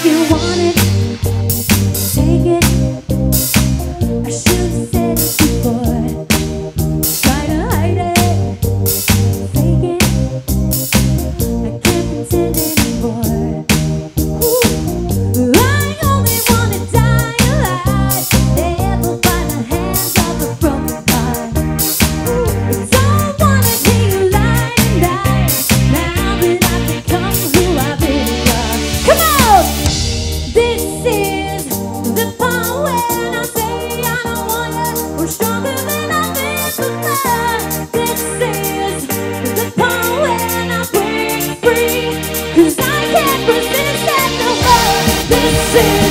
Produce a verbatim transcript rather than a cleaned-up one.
you want it, take it. I should have said it before. Try to hide it, fake it. I can't pretend anymore. Ooh, I only wanna die alive, never by the hands of a broken heart. Ooh, I don't wanna be alive tonight, now that I've become who I really are. Come on! This is the part when I say I don't want you. We're stronger than I've been before. This is the part when I break free, 'cause I can't resist anymore. This is